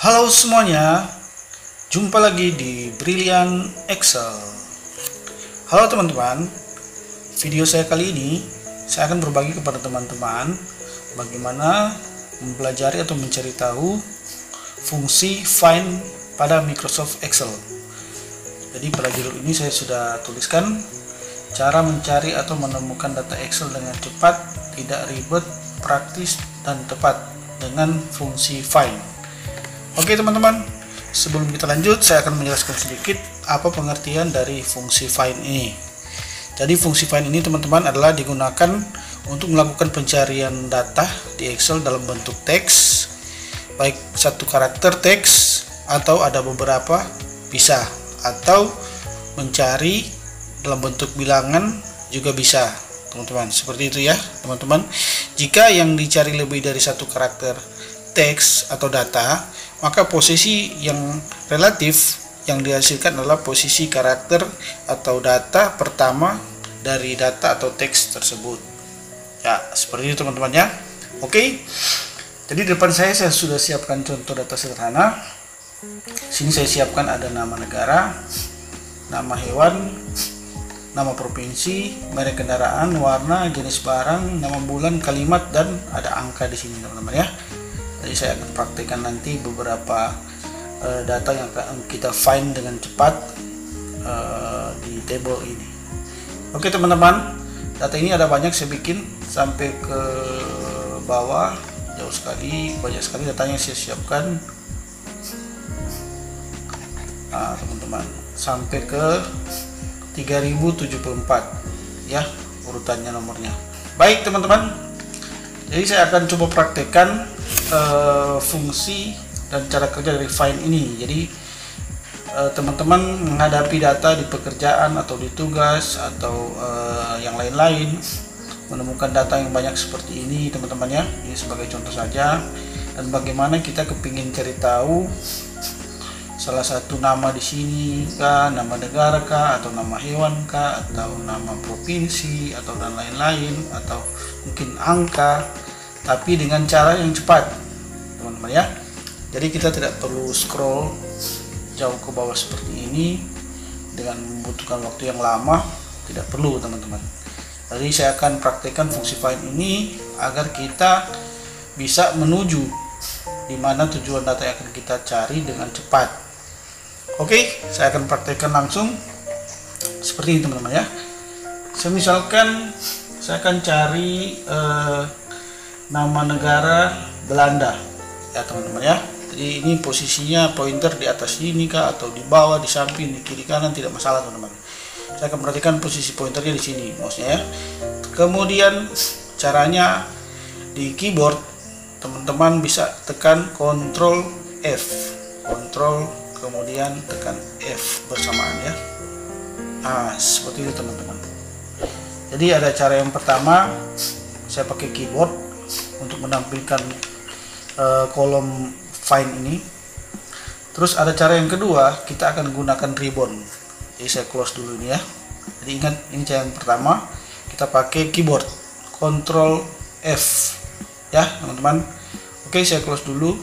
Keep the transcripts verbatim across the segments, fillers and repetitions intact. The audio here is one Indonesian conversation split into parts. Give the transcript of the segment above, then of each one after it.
Halo semuanya, jumpa lagi di Brilliant Excel. Halo teman-teman, video saya kali ini saya akan berbagi kepada teman-teman bagaimana mempelajari atau mencari tahu fungsi find pada Microsoft Excel. Jadi pada judul ini saya sudah tuliskan cara mencari atau menemukan data Excel dengan cepat, tidak ribet, praktis, dan tepat dengan fungsi find. Oke teman-teman, sebelum kita lanjut saya akan menjelaskan sedikit apa pengertian dari fungsi find ini. Jadi fungsi find ini teman-teman adalah digunakan untuk melakukan pencarian data di Excel dalam bentuk teks, baik satu karakter teks atau ada beberapa bisa, atau mencari dalam bentuk bilangan juga bisa teman-teman, seperti itu ya teman-teman. Jika yang dicari lebih dari satu karakter teks atau data, maka posisi yang relatif yang dihasilkan adalah posisi karakter atau data pertama dari data atau teks tersebut. Ya, seperti itu teman-teman ya. Oke. Jadi di depan saya saya sudah siapkan contoh data sederhana. Sini saya siapkan ada nama negara, nama hewan, nama provinsi, merek kendaraan, warna, jenis barang, nama bulan, kalimat, dan ada angka di sini teman-teman ya. Jadi saya akan praktekkan nanti beberapa uh, data yang akan kita find dengan cepat uh, di table ini. Oke teman-teman, data ini ada banyak, saya bikin sampai ke bawah jauh sekali, banyak sekali datanya saya siapkan. Nah teman-teman, sampai ke tiga ribu tujuh puluh empat ya urutannya nomornya. Baik teman-teman, jadi saya akan coba praktekkan uh, fungsi dan cara kerja dari find ini. Jadi teman-teman uh, menghadapi data di pekerjaan atau di tugas atau uh, yang lain-lain, menemukan data yang banyak seperti ini teman-teman ya. Ini sebagai contoh saja. Dan bagaimana kita kepingin cari tahu salah satu nama di sini kah, nama negara kah, atau nama hewan kah, atau nama provinsi, atau dan lain-lain, atau mungkin angka, tapi dengan cara yang cepat teman-teman ya. Jadi kita tidak perlu scroll jauh ke bawah seperti ini dengan membutuhkan waktu yang lama, tidak perlu teman-teman. Jadi saya akan praktekkan fungsi find ini agar kita bisa menuju di mana tujuan data yang akan kita cari dengan cepat. Oke, saya akan praktekkan langsung seperti ini teman-teman ya. Saya misalkan saya akan cari eh, nama negara Belanda ya teman-teman ya. Jadi ini posisinya pointer di atas sini kah, atau di bawah, di samping, di kiri kanan, tidak masalah teman-teman. Saya akan perhatikan posisi pointernya di sini mouse-nya ya. Kemudian caranya di keyboard teman-teman bisa tekan Ctrl F, Ctrl kemudian tekan F bersamaan ya. Nah seperti itu teman-teman. Jadi ada cara yang pertama, saya pakai keyboard untuk menampilkan uh, kolom find ini. Terus ada cara yang kedua, kita akan gunakan ribbon. Jadi saya close dulu ini ya. Jadi ingat, ini cara yang pertama, kita pakai keyboard Ctrl F ya teman-teman. Oke, saya close dulu.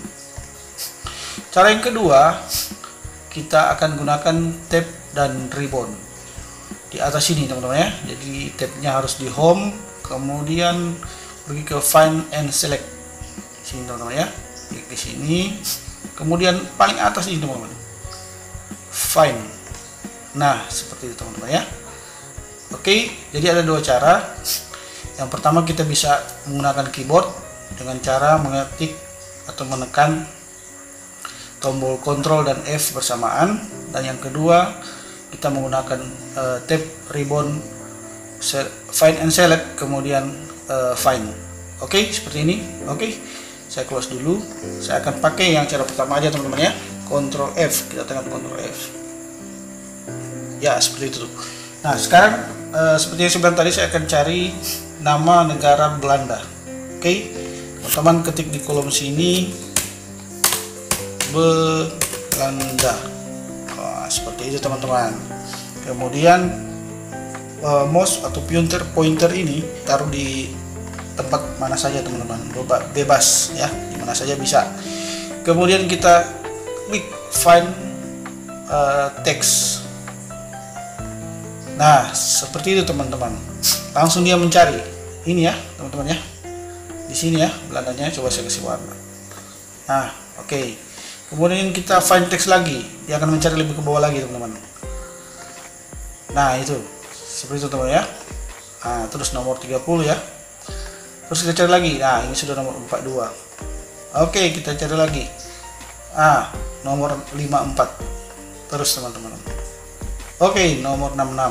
Cara yang kedua, kita akan gunakan tab dan ribbon di atas sini teman-teman ya. Jadi tabnya harus di home, kemudian pergi ke find and select sini teman-teman ya. Klik di sini, kemudian paling atas ini teman-teman, find. Nah seperti itu teman-teman ya. Oke, jadi ada dua cara. Yang pertama, kita bisa menggunakan keyboard dengan cara mengetik atau menekan tombol Ctrl dan F bersamaan, dan yang kedua kita menggunakan uh, tab, ribbon, find and select, kemudian uh, find. Oke, okay, seperti ini. Oke, okay. Saya close dulu. Saya akan pakai yang cara pertama aja teman-teman ya. Ctrl F, kita tekan Ctrl F ya, seperti itu. Nah sekarang uh, seperti yang saya bilang tadi, saya akan cari nama negara Belanda. Oke, okay. Teman-teman ketik di kolom sini Belanda. Wah, seperti itu teman-teman. Kemudian uh, mouse atau pointer pointer ini taruh di tempat mana saja teman-teman, bebas ya, di mana saja bisa. Kemudian kita klik find uh, text. Nah, seperti itu teman-teman. Langsung dia mencari. Ini ya, teman-teman ya. Di sini ya, Belandanya coba saya kasih warna. Nah, oke. Okay. Kemudian kita find text lagi. Dia akan mencari lebih ke bawah lagi, teman-teman. Nah, itu. Seperti itu, teman-teman ya. Nah, terus nomor tiga puluh ya. Terus kita cari lagi. Nah, ini sudah nomor empat puluh dua. Oke, okay, kita cari lagi. Ah, nomor lima puluh empat. Terus teman-teman. Oke, okay, nomor enam puluh enam.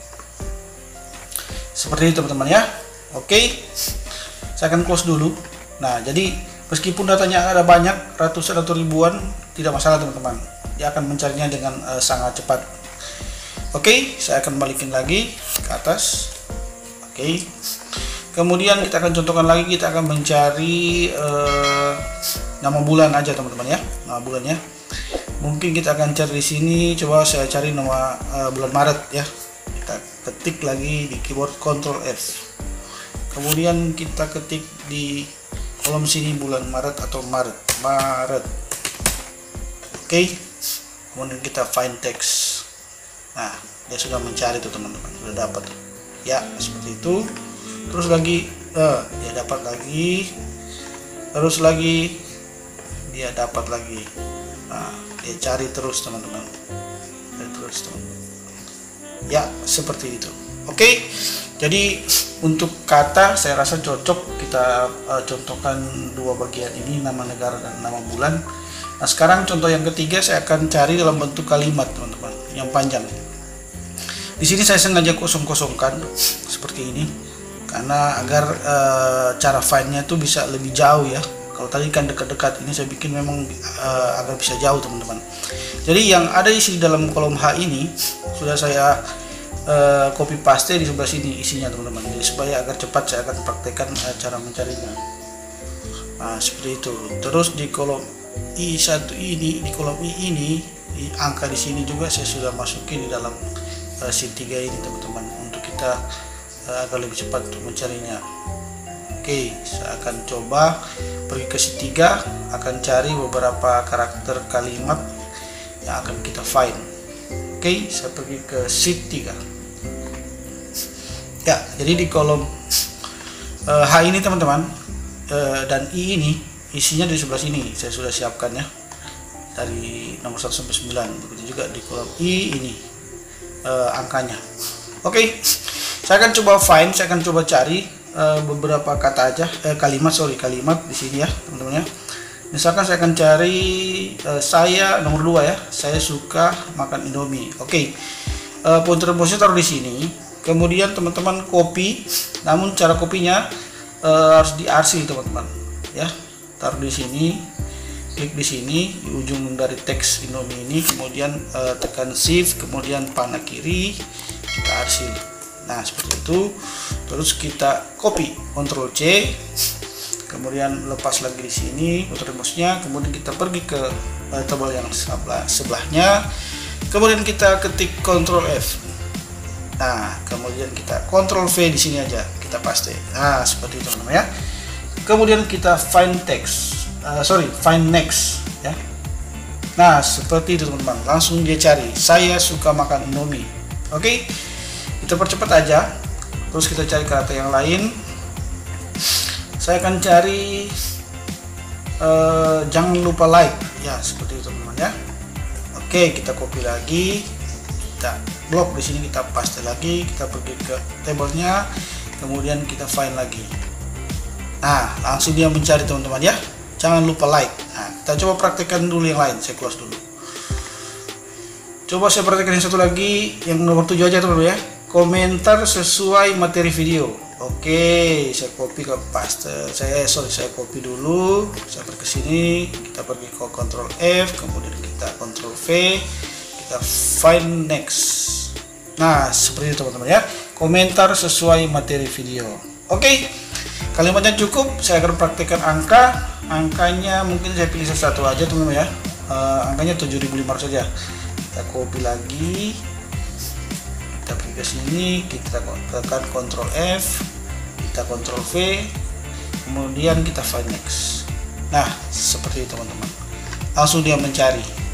Seperti itu teman-teman ya. Oke. Okay. Saya akan close dulu. Nah, jadi meskipun datanya ada banyak, ratusan atau ribuan, tidak masalah teman-teman. Dia akan mencarinya dengan uh, sangat cepat. Oke, okay, saya akan balikin lagi ke atas. Oke. Okay. Kemudian kita akan contohkan lagi, kita akan mencari uh, nama bulan aja teman-teman ya. Nama bulannya. Mungkin kita akan cari di sini. Coba saya cari nama uh, bulan Maret ya. Kita ketik lagi di keyboard Ctrl F. Kemudian kita ketik di kolom sini bulan Maret atau Maret. Maret. Oke. Okay. Kemudian kita find text. Nah, dia sudah mencari tuh teman-teman. Sudah dapat. Ya, seperti itu. Terus lagi, uh, dia dapat lagi. Terus lagi, dia dapat lagi. Nah, dia cari terus teman-teman. Cari terus teman-teman. Ya, seperti itu. Oke. Okay? Jadi untuk kata saya rasa cocok kita uh, contohkan dua bagian ini, nama negara dan nama bulan. Nah, sekarang contoh yang ketiga saya akan cari dalam bentuk kalimat teman-teman yang panjang. Di sini saya sengaja kosong-kosongkan seperti ini karena agar uh, cara find-nya tuh bisa lebih jauh ya. Kalau tadi kan dekat-dekat, ini saya bikin memang uh, agar bisa jauh teman-teman. Jadi yang ada isi dalam kolom H ini sudah saya uh, copy paste di sebelah sini isinya teman-teman. Jadi supaya agar cepat saya akan praktekkan uh, cara mencarinya. Nah, seperti itu. Terus di kolom I satu ini, di kolom I ini, di angka di sini juga saya sudah masukin di dalam uh, sheet tiga ini teman-teman untuk kita uh, agar lebih cepat untuk mencarinya. Oke, saya akan coba pergi ke sheet tiga, akan cari beberapa karakter kalimat yang akan kita find. Oke, saya pergi ke sheet tiga. Ya, jadi di kolom uh, H ini teman-teman uh, dan I ini isinya di sebelah sini. Saya sudah siapkan ya. Dari nomor satu sampai sembilan. Begitu juga di kolom I ini uh, angkanya. Oke. Saya akan coba find, saya akan coba cari Uh, beberapa kata aja, eh, kalimat sorry kalimat di sini ya teman-teman ya. Misalkan saya akan cari uh, saya nomor dua ya, saya suka makan Indomie. Oke, okay. uh, pointer mouse taruh di sini, kemudian teman-teman copy, namun cara kopinya uh, harus diarsip teman-teman ya. Taruh di sini, klik di sini di ujung dari teks Indomie ini, kemudian uh, tekan shift, kemudian panah kiri kita arsip. Nah, seperti itu. Terus kita copy, Ctrl C, kemudian lepas lagi di sini putar mouse-nya, kemudian kita pergi ke uh, tabel yang sebelah sebelahnya, kemudian kita ketik Ctrl F. Nah, kemudian kita Ctrl V di sini aja, kita paste. Nah, seperti itu teman-teman ya. Kemudian kita find text, uh, sorry, find next ya. Nah, seperti itu teman-teman. Langsung dia cari, saya suka makan Indomie. Oke. Okay? Kita percepat aja. Terus kita cari kata yang lain. Saya akan cari uh, jangan lupa like ya, seperti itu teman-teman ya. Oke, kita copy lagi, kita blok di sini, kita paste lagi, kita pergi ke tabelnya, kemudian kita find lagi. Nah, langsung dia mencari teman-teman ya. Jangan lupa like. Nah, kita coba praktekkan dulu yang lain. Saya close dulu. Coba saya praktekkan yang satu lagi, yang nomor tujuh aja teman-teman ya. Komentar sesuai materi video. Oke, saya copy ke paste. Saya sorry, saya copy dulu. Saya pergi ke sini, kita pergi ke Ctrl F, kemudian kita Ctrl V, kita find next. Nah, seperti itu teman-teman ya. Komentar sesuai materi video. Oke, kalimatnya cukup. Saya akan praktekkan angka. Angkanya mungkin saya pilih satu aja teman-teman ya. Uh, angkanya tujuh ribu lima ratus saja. Kita copy lagi. Kita pergi ke sini, kita tekan Ctrl F, kita Ctrl V, kemudian kita find next. Nah, seperti itu teman-teman. Langsung dia mencari.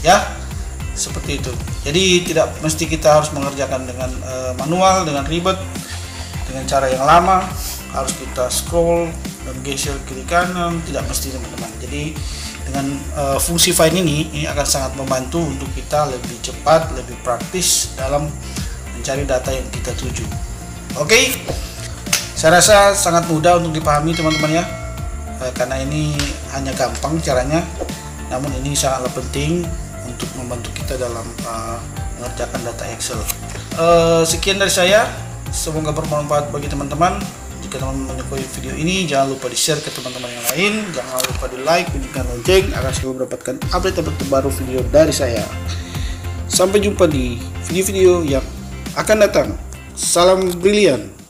ya, seperti itu. Jadi tidak mesti kita harus mengerjakan dengan uh, manual, dengan ribet, dengan cara yang lama, harus kita scroll dan geser kiri kanan, tidak mesti teman-teman. Jadi dengan uh, fungsi find ini ini akan sangat membantu untuk kita lebih cepat, lebih praktis dalam mencari data yang kita tuju. Oke, okay? Saya rasa sangat mudah untuk dipahami teman-teman ya, uh, karena ini hanya gampang caranya, namun ini sangatlah penting untuk membantu kita dalam uh, mengerjakan data Excel. Uh, sekian dari saya, semoga bermanfaat bagi teman-teman. Jika teman-teman menyukai video ini, jangan lupa di-share ke teman-teman yang lain, jangan lupa di-like, bunyikan lonceng agar selalu mendapatkan update-update terbaru video dari saya. Sampai jumpa di video-video yang akan datang. Salam brilian.